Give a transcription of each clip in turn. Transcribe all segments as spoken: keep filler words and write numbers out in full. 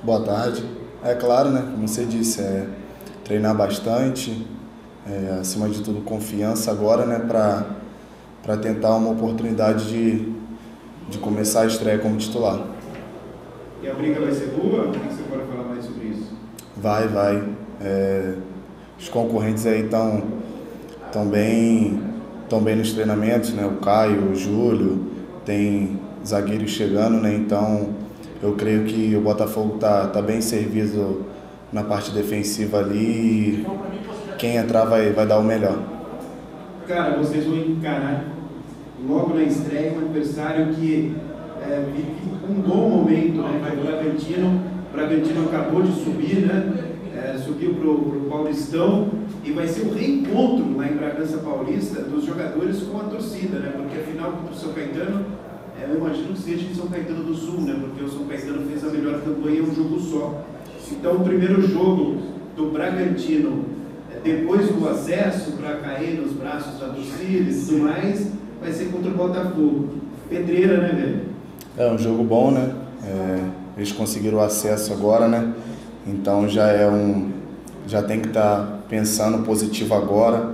Boa tarde. É claro, né? Como você disse, é treinar bastante, é, acima de tudo confiança agora, né? Para para tentar uma oportunidade de, de começar a estreia como titular. E a briga vai ser boa? O que você pode falar mais sobre isso? Vai, vai. É, os concorrentes aí estão tão bem, tão bem nos treinamentos, né? O Caio, o Júlio, tem zagueiros chegando, né? Então eu creio que o Botafogo tá, tá bem servido na parte defensiva ali e quem entrar vai, vai dar o melhor. Cara, vocês vão encarar logo na estreia um adversário que é, vive um bom momento, né? O Bragantino, o Bragantino acabou de subir, né? É, subiu para o Paulistão e vai ser o reencontro lá em Bragança Paulista dos jogadores com a torcida, né? Porque afinal contra o São Caetano, é, eu imagino que seja em São Caetano do Sul, né? Porque o São Caetano fez a melhor campanha em um jogo só. Então o primeiro jogo do Bragantino, é, depois do acesso para cair nos braços da torcida e tudo mais, vai ser contra o Botafogo. Pedreira, né, velho? É um jogo bom, né? É, eles conseguiram o acesso agora, né? Então já é um, já tem que estar tá pensando positivo agora.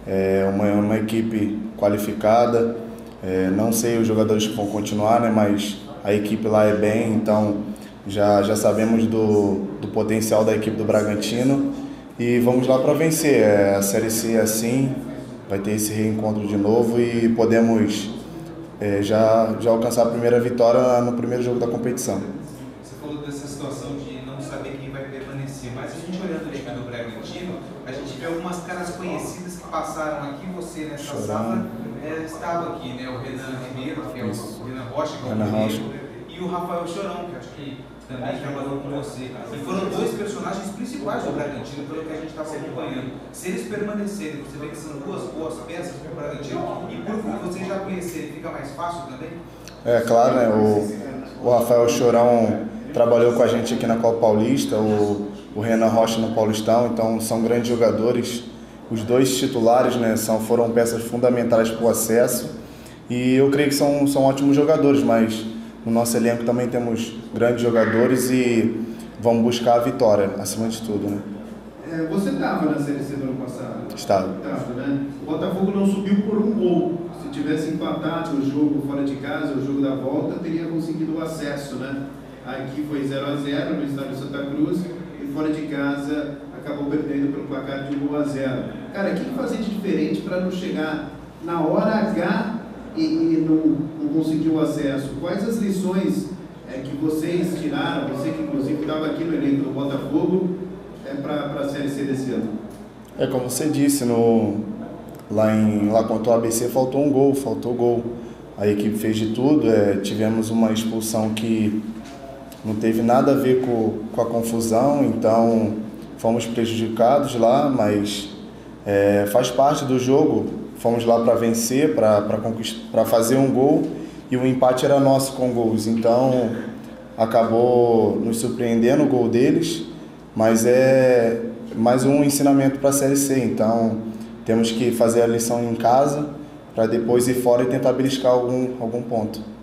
É uma, uma equipe qualificada. É, não sei os jogadores que vão continuar, né? Mas a equipe lá é bem, então já já sabemos do, do potencial da equipe do Bragantino e vamos lá para vencer. É, a Série C é assim, vai ter esse reencontro de novo e podemos é, já já alcançar a primeira vitória no primeiro jogo da competição. Você falou dessa situação de não saber quem vai permanecer, mas a gente olhando a equipe do Bragantino, a gente vê algumas caras conhecidas que passaram aqui, você nessa Chorão. sala é, estava aqui, né? O Renan Ribeiro, que é o, Isso. o Renan Rocha, que é o Renan primeiro, Rocha. e o Rafael Chorão, que acho que também trabalhou com você. E foram dois personagens principais do Bragantino, pelo que a gente estava acompanhando. Se eles permanecerem, você vê que são duas boas peças para o Bragantino, e por vocês já conhecerem, fica mais fácil também? É claro, né? O, o Rafael Chorão trabalhou com a gente aqui na Copa Paulista, o, o Renan Rocha no Paulistão, então são grandes jogadores. Os dois titulares, né, são, foram peças fundamentais para o acesso e eu creio que são, são ótimos jogadores, mas no nosso elenco também temos grandes jogadores e vamos buscar a vitória, acima de tudo, né? É, você estava na Série C do ano passado? Estava. Estava, né? O Botafogo não subiu por um gol. Se tivesse empatado o jogo fora de casa, o jogo da volta, teria conseguido o acesso, né? Aqui foi zero a zero no estádio Santa Cruz e fora de casa acabou perdendo pelo placar de um a zero. Cara, o que fazer de diferente para não chegar na hora H e, e não, não conseguir o acesso? Quais as lições é, que vocês tiraram, você que inclusive estava aqui no elenco do Botafogo, é, para a Série C desse ano? É como você disse, no, lá, em, lá contra o A B C faltou um gol, faltou gol. A equipe fez de tudo, é, tivemos uma expulsão que não teve nada a ver com, com a confusão, então fomos prejudicados lá, mas é, faz parte do jogo, fomos lá para vencer, para fazer um gol e o empate era nosso com gols, então acabou nos surpreendendo o gol deles, mas é mais um ensinamento para a Série C, então temos que fazer a lição em casa para depois ir fora e tentar beliscar algum, algum ponto.